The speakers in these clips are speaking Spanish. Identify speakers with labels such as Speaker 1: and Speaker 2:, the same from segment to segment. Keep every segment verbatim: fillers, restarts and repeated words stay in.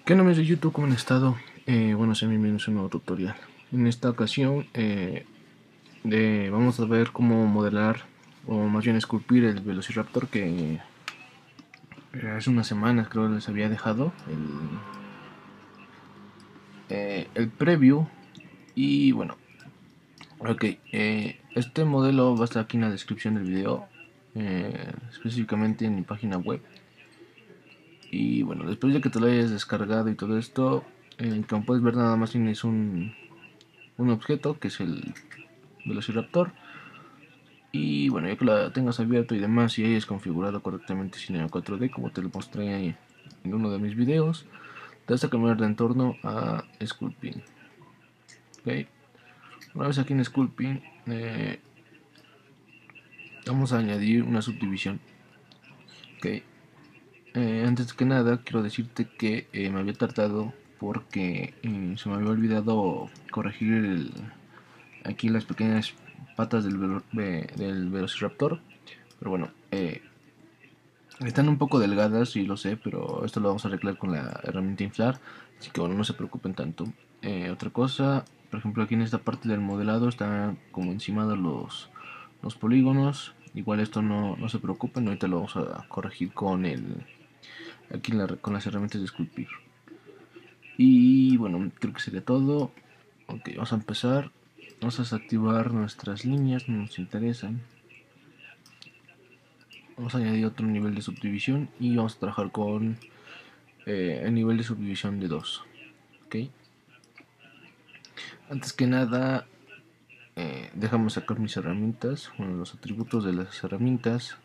Speaker 1: ¿Qué onda amigos de YouTube? ¿Cómo han estado? Eh, bueno, sean bienvenidos a un nuevo tutorial. En esta ocasión eh, de, vamos a ver cómo modelar o más bien esculpir el Velociraptor que eh, hace unas semanas creo les había dejado el, eh, el preview. Y bueno, ok, eh, este modelo va a estar aquí en la descripción del video, eh, específicamente en mi página web. Y bueno, después de que te lo hayas descargado y todo esto, eh, como puedes ver, nada más tienes un, un objeto que es el Velociraptor. Y bueno, ya que la tengas abierto y demás y hayas configurado correctamente Cinema cuatro D como te lo mostré en uno de mis videos, te vas a cambiar de entorno a Sculpting. ¿Okay? Una vez aquí en Sculpting, eh, vamos a añadir una subdivisión. ¿Okay? Eh, antes que nada, quiero decirte que eh, me había tardado porque eh, se me había olvidado corregir el, aquí las pequeñas patas del, velo, del Velociraptor. Pero bueno, eh, están un poco delgadas, sí lo sé, pero esto lo vamos a arreglar con la herramienta inflar, así que bueno, no se preocupen tanto. Eh, otra cosa, por ejemplo, aquí en esta parte del modelado están como encimados los, los polígonos. Igual esto no, no se preocupen, ahorita lo vamos a corregir con el aquí la, con las herramientas de esculpir. Y bueno, creo que sería todo. Ok, vamos a empezar. Vamos a desactivar nuestras líneas, no nos interesan. Vamos a añadir otro nivel de subdivisión y vamos a trabajar con eh, el nivel de subdivisión de dos. ¿Okay? Antes que nada, eh, déjame sacar mis herramientas, bueno, los atributos de las herramientas.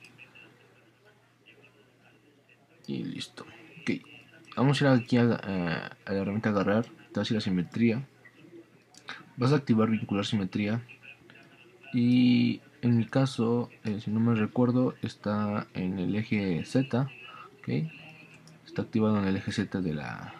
Speaker 1: Y listo. Ok, vamos a ir aquí a, a, a la herramienta agarrar, te vas a ir a simetría. Vas a activar vincular simetría. Y en mi caso, eh, si no me recuerdo, está en el eje Z. ¿Okay? Está activado en el eje Z de la,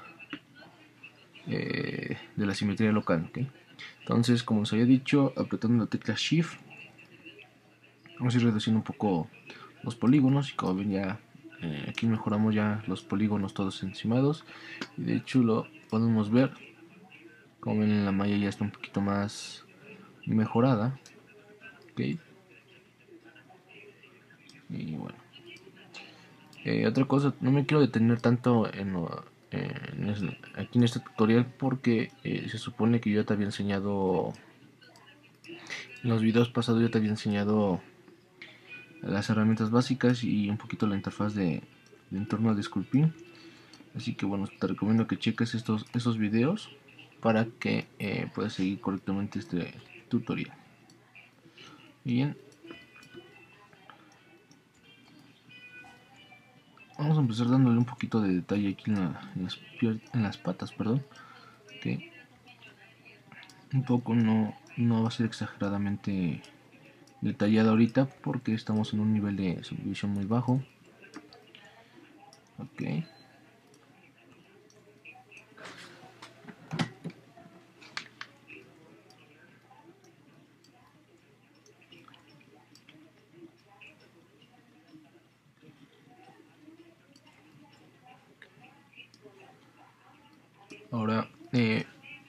Speaker 1: eh, de la simetría local. ¿Okay? Entonces, como os había dicho, apretando la tecla Shift, vamos a ir reduciendo un poco los polígonos. Y como ven, ya eh, aquí mejoramos ya los polígonos todos encimados. Y de hecho, lo podemos ver. Como ven, la malla ya está un poquito más mejorada. ¿Okay? Y bueno, eh, otra cosa, no me quiero detener tanto en, en es, aquí en este tutorial porque eh, se supone que yo ya te había enseñado en los videos pasados, ya te había enseñado las herramientas básicas y un poquito la interfaz de, de entorno de Sculpin. Así que bueno, te recomiendo que cheques estos, estos videos para que eh, puedas seguir correctamente este tutorial. Bien, vamos a empezar dándole un poquito de detalle aquí en, la, en, las, en las patas, perdón. Okay. Un poco, no, no va a ser exageradamente detallado ahorita porque estamos en un nivel de subdivisión muy bajo. Ok. Ahora, eh,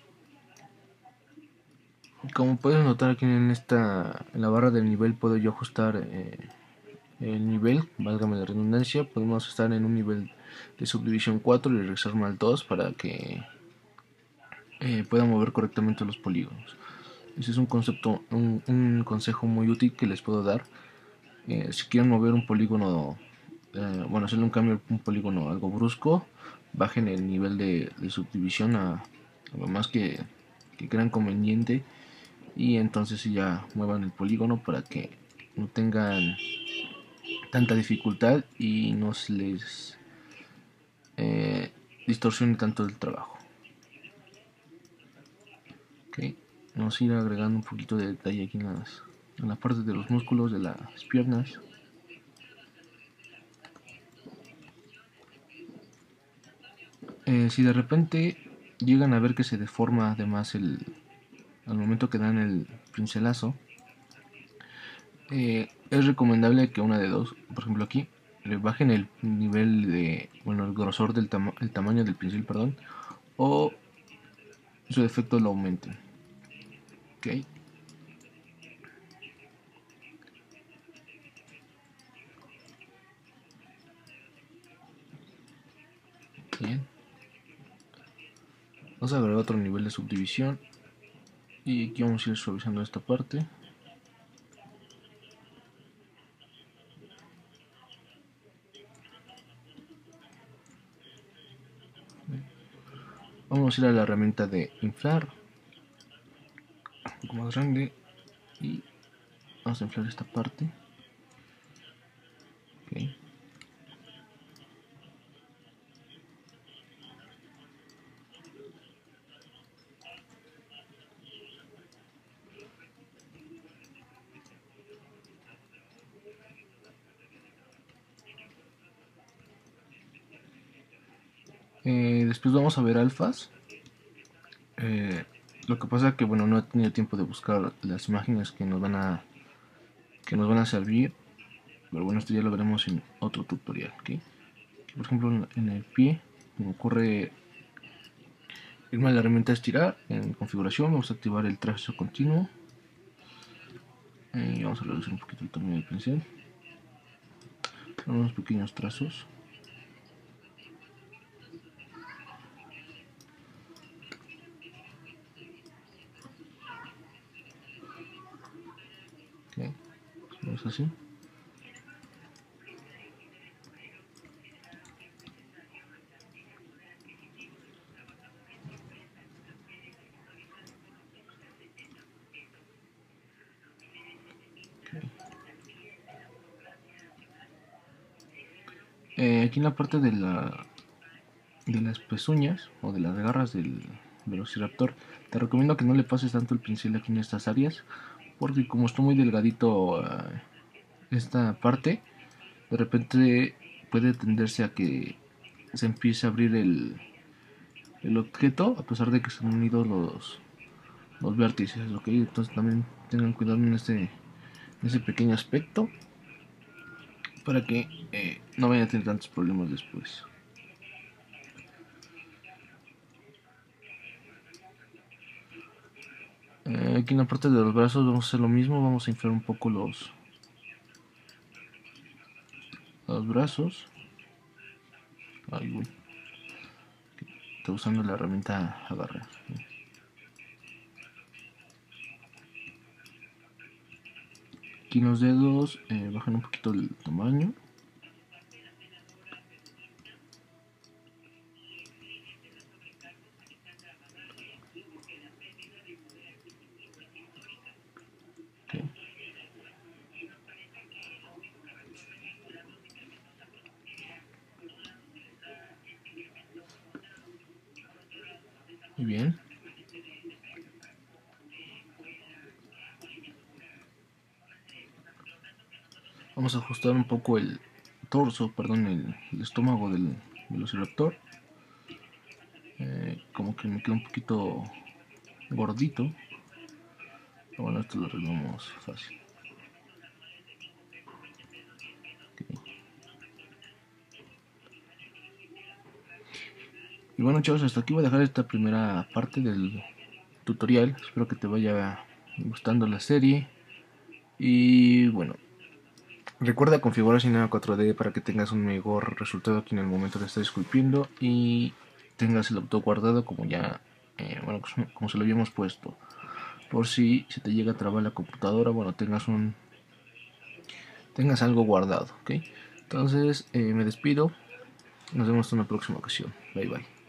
Speaker 1: como puedes notar aquí en esta en la barra del nivel puedo yo ajustar eh, el nivel, válgame la redundancia. Podemos estar en un nivel de subdivisión cuatro y regresarme al dos para que eh, pueda mover correctamente los polígonos. Ese es un concepto, un, un consejo muy útil que les puedo dar. Eh, si quieren mover un polígono, eh, bueno, hacerle un cambio a un polígono algo brusco, bajen el nivel de, de subdivisión a, a lo más que, que crean conveniente y entonces ya muevan el polígono para que no tengan tanta dificultad y no se les eh, distorsione tanto el trabajo. Okay. Vamos a ir agregando un poquito de detalle aquí en, las, en la parte de los músculos de las piernas. Eh, si de repente llegan a ver que se deforma además el, al momento que dan el pincelazo, eh, es recomendable que una de dos, por ejemplo aquí, le bajen el nivel de, bueno, el grosor del tama el tamaño del pincel, perdón, o su efecto lo aumenten. Ok. Bien. Vamos a agregar otro nivel de subdivisión y aquí vamos a ir suavizando esta parte. Vamos a ir a la herramienta de inflar, un poco más grande, y vamos a inflar esta parte. Okay. Eh, después vamos a ver alfas. Eh, lo que pasa es que bueno, no he tenido tiempo de buscar las imágenes que nos van a que nos van a servir, pero bueno, esto ya lo veremos en otro tutorial. ¿Okay? Por ejemplo, en el pie me ocurre irme a la herramienta estirar. En configuración vamos a activar el trazo continuo y vamos a reducir un poquito el tamaño del pincel, unos pequeños trazos. Okay. Vamos así. Okay. Eh, aquí en la parte de la de las pezuñas o de las garras del Velociraptor, te recomiendo que no le pases tanto el pincel aquí en estas áreas, porque como está muy delgadito uh, esta parte, de repente puede tenderse a que se empiece a abrir el, el objeto, a pesar de que están unidos los, los vértices, ¿ok? Entonces también tengan cuidado en este, en ese pequeño aspecto, para que eh, no vayan a tener tantos problemas después. Eh, aquí en la parte de los brazos vamos a hacer lo mismo, vamos a inflar un poco los, los brazos. Ay, voy. Estoy usando la herramienta agarrar. Aquí en los dedos eh, bajan un poquito el tamaño. Okay. Muy bien. Vamos a ajustar un poco el torso, perdón, el, el estómago del Velociraptor. Eh, como que me queda un poquito gordito. Pero bueno, esto lo arreglamos fácil. Okay. Y bueno, chavos, hasta aquí voy a dejar esta primera parte del tutorial. Espero que te vaya gustando la serie. Y bueno, recuerda configurar Cinema cuatro D para que tengas un mejor resultado aquí en el momento de estar esculpiendo y tengas el auto guardado como ya, eh, bueno, como se lo habíamos puesto. Por si se te llega a trabar la computadora, bueno, tengas un tengas algo guardado, ¿ok? Entonces, eh, me despido. Nos vemos en una próxima ocasión. Bye bye.